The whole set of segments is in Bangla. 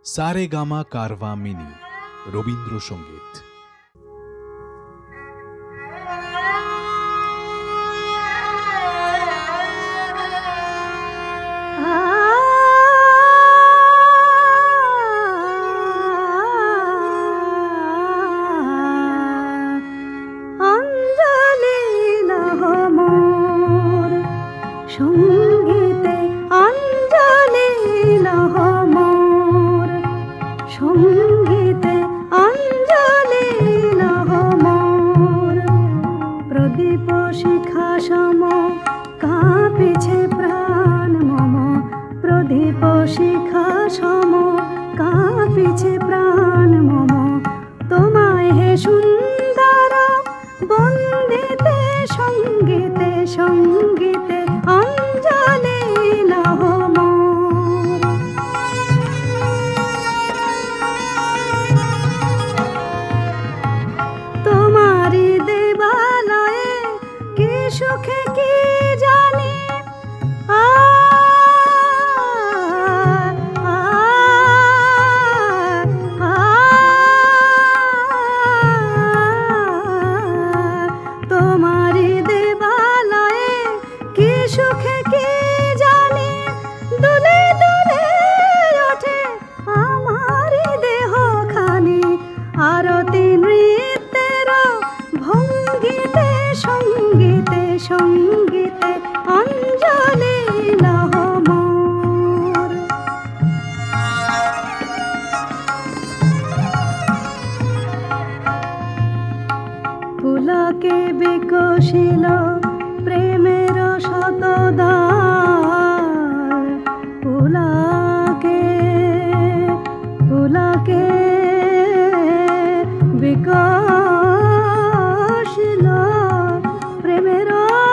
সারেগামা কারভা মিনি রবীন্দ্রসঙ্গীত। সঙ্গীতে অঞ্জলি লহ মোর, সঙ্গীতে অঞ্জলি লহ মোর। প্রদীপ শিখা সম কাঁপিছে প্রাণ মম, প্রদীপ শিখা সম কাঁপিছে প্রাণ মম। তোমায় হে সুন্দর বন্দিতে সঙ্গীতে সঙ্গীতে অঞ্জলি লহ মোর। তোমারি দেবালয়ে কি সুখে কি জানি তোমারি দেবালয়ে কি সুখে কি জানি দুলে দুলে ওঠে আমারি দেহ খানি। আরতি নৃত্যের ভঙ্গিতে সঙ্গীতে সঙ্গীতে অঞ্জলি লহ মোর। পুলকে বিকশিল প্রেমের শতদ্বার, পুলকে পুলকে বিকশিল প্রেমের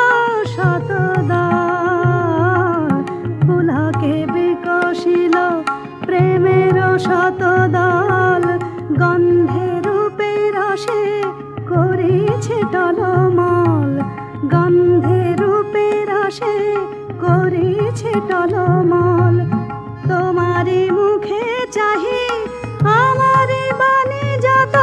শতদ্বার, পুলকে বিকশিল প্রেমের শতদল। গন্ধে রূপে রসে করেছে টলমল, গন্ধে রূপে রসে করেছে টলমল। তোমারি মুখে চাহি আমারি বাণী যত,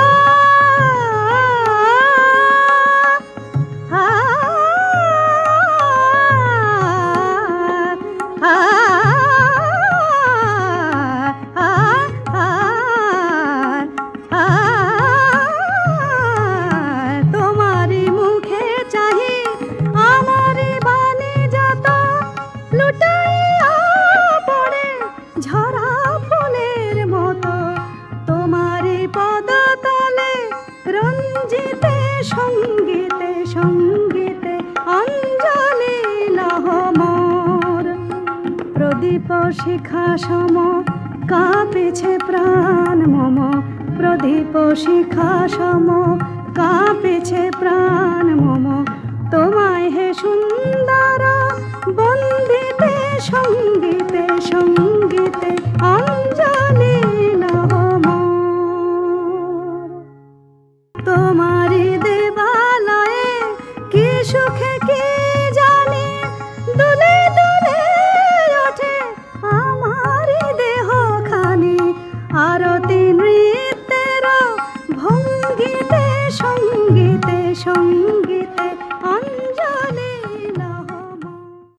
তোমারি মুখে চাহি আমারি বাণী যত। লুটাইয়া পড়ে ঝরা ফুলের মতো তোমারি পদতলে রঞ্জিতে সঙ্গীতে সঙ্গীতে অঞ্জলি লহ মোর। প্রদীপ শিখা সম কাঁপিছে প্রাণ মম, প্রদীপ শিখা সম কাঁপিছে প্রাণ মম। তোমায় হে সুন্দর বন্দিতে সঙ্গীতে সঙ্গীতে